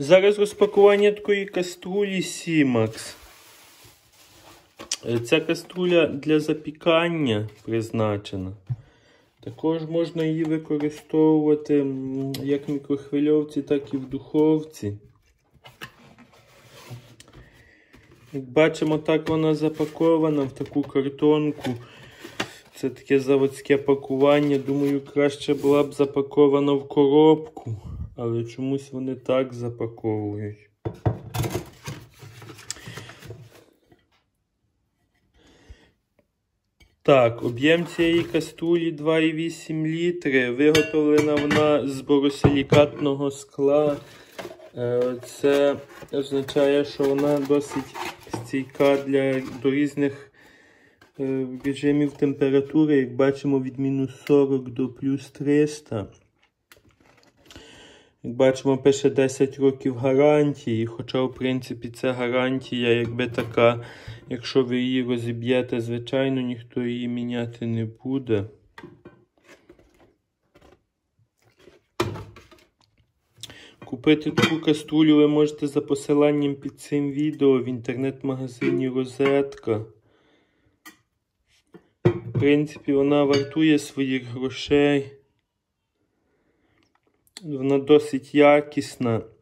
Зараз розпакування такої каструлі Simax. Ця каструля для запікання призначена. Також можна її використовувати як в мікрохвильовці, так і в духовці. Як бачимо, так вона запакована в таку картонку. Це таке заводське пакування. Думаю, краще була б запакована в коробку. Але чомусь вони так запаковують. Так, об'єм цієї каструлі 2,8 літри. Виготовлена вона з боросилікатного скла. Це означає, що вона досить стійка до різних режимів температури. Як бачимо, від мінус 40 до плюс 300. Як бачимо, пише 10 років гарантії, хоча, в принципі, це гарантія, якби така, якщо ви її розіб'єте, звичайно, ніхто її міняти не буде. Купити таку каструлю ви можете за посиланням під цим відео в інтернет-магазині Розетка. В принципі, вона вартує своїх грошей. Вона досить якісна.